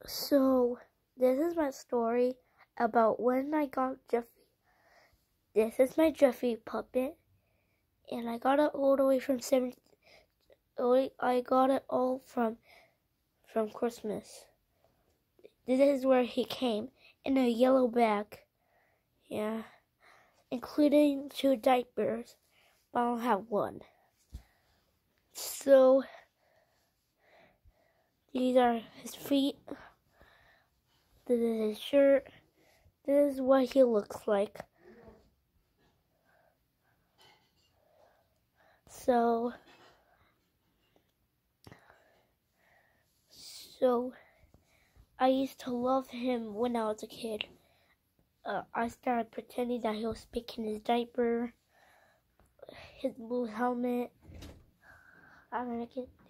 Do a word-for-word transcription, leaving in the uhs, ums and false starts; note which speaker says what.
Speaker 1: So, this is my story about when I got Jeffy. This is my Jeffy puppet, and I got it all the way from seven. I got it all from from Christmas. This is where he came in a yellow bag, yeah, including two diapers, but I don't have one. So these are his feet. This is his shirt. This is what he looks like. So, so I used to love him when I was a kid. Uh, I started pretending that he was picking his diaper, his blue helmet. I don't know.